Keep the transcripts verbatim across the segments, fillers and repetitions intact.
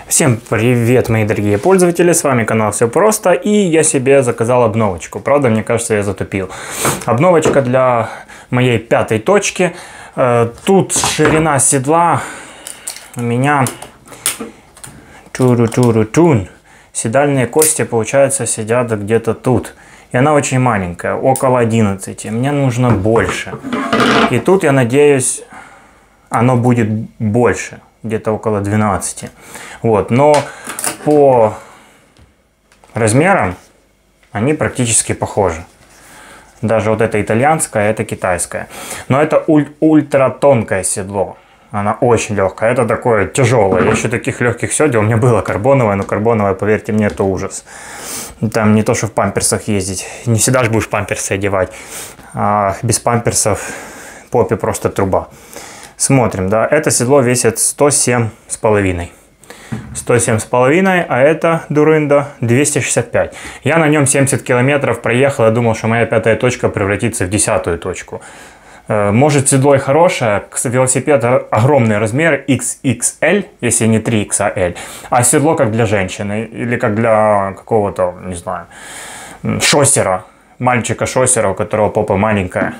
Всем привет, мои дорогие пользователи, с вами канал Все Просто, и я себе заказал обновочку. Правда, мне кажется, я затупил. Обновочка для моей пятой точки. Тут ширина седла у меня чуру-чуру-чун. Седальные кости, получается, сидят где-то тут. И она очень маленькая, около одиннадцати. Мне нужно больше. И тут, я надеюсь, оно будет больше. Где-то около двенадцати. Вот. Но по размерам они практически похожи. Даже вот это итальянское, это китайское. Но это уль ультра тонкое седло. Она очень легкая. Это такое тяжелое. Я еще таких легких седел. У меня было карбоновое, но карбоновое, поверьте мне, это ужас. Там не то, что в памперсах ездить. Не всегда же будешь памперсы одевать. А без памперсов попе просто труба. Смотрим, да, это седло весит сто семь с половиной. сто семь с половиной, а это дурында двести шестьдесят пять. Я на нем семьдесят километров проехал, я думал, что моя пятая точка превратится в десятую точку. Может, седло и хорошее, велосипед огромный размер, икс икс эль, если не три икс эль, а седло как для женщины или как для какого-то, не знаю, шоссера, мальчика-шоссера, у которого попа маленькая.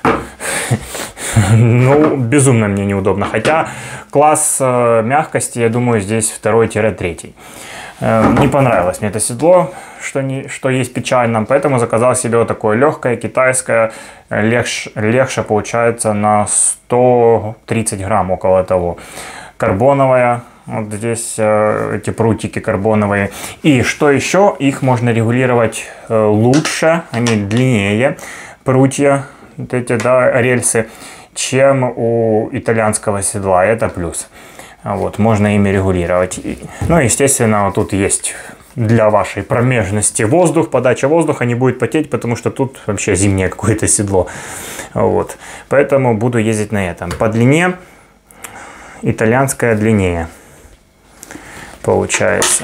Ну, безумно мне неудобно. Хотя класс э, мягкости, я думаю, здесь второй-третий. Э, не понравилось мне это седло, что, не, что есть печально. Поэтому заказал себе вот такое легкое, китайское. Легче, легче получается на сто тридцать грамм, около того. Карбоновая. Вот здесь э, эти прутики карбоновые. И что еще? Их можно регулировать э, лучше. Они длиннее. Прутья. Вот эти, да, рельсы, чем у итальянского седла, это плюс. Вот, можно ими регулировать. Ну, естественно, вот тут есть для вашей промежности воздух, подача воздуха не будет потеть, потому что тут вообще зимнее какое-то седло. Вот, поэтому буду ездить на этом. По длине итальянское длиннее получается.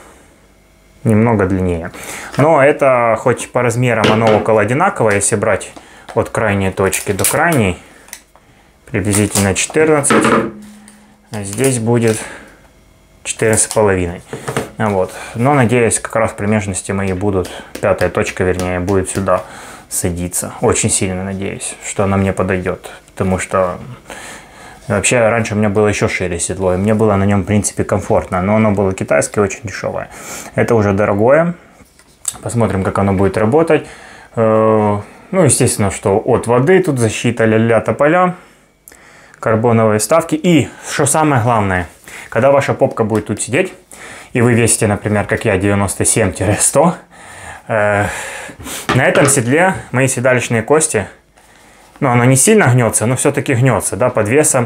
Немного длиннее. Но это хоть по размерам оно около одинаковое, если брать от крайней точки до крайней, приблизительно четырнадцать, а здесь будет четырнадцать с половиной. Вот. Но надеюсь, как раз промежности мои будут, пятая точка, вернее, будет сюда садиться. Очень сильно надеюсь, что она мне подойдет, потому что вообще раньше у меня было еще шире седло, и мне было на нем, в принципе, комфортно, но оно было китайское, очень дешевое. Это уже дорогое. Посмотрим, как оно будет работать. Ну, естественно, что от воды, тут защита, ля-ля, тополя, карбоновые вставки. И, что самое главное, когда ваша попка будет тут сидеть, и вы весите, например, как я, девяносто семь — сто, э, на этом седле мои седалищные кости, ну, оно не сильно гнется, но все-таки гнется, да, под весом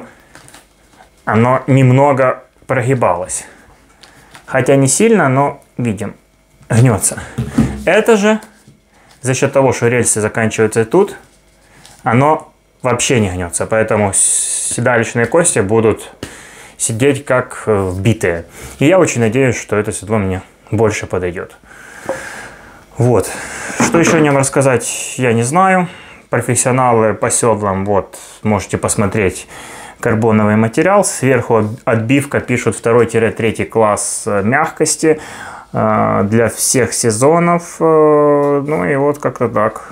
оно немного прогибалось. Хотя не сильно, но, видим, гнется. Это же... За счет того, что рельсы заканчиваются тут, оно вообще не гнется. Поэтому седалищные кости будут сидеть как вбитые. И я очень надеюсь, что это седло мне больше подойдет. Вот. Что еще о нем рассказать, я не знаю. Профессионалы по седлам, вот, можете посмотреть карбоновый материал. Сверху отбивка, пишут второй-третий класс мягкости. Для всех сезонов, ну и вот как-то так.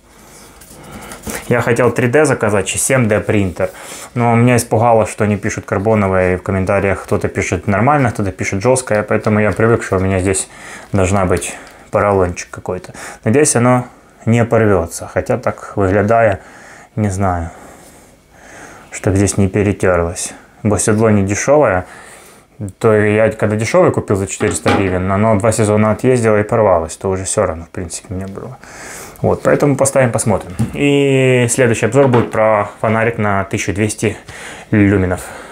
Я хотел три дэ заказать, семь дэ принтер, но меня испугало, что они пишут карбоновое, и в комментариях кто-то пишет нормально, кто-то пишет жесткое, поэтому я привык, что у меня здесь должна быть поролончик какой-то. Надеюсь, оно не порвется, хотя так выглядая, не знаю, чтобы здесь не перетерлось. Бо седло не дешевое. То я когда дешевый купил за четыреста гривен, оно два сезона отъездило и порвалось, то уже все равно, в принципе, мне было. Вот, поэтому поставим, посмотрим. И следующий обзор будет про фонарик на тысячу двести люминов.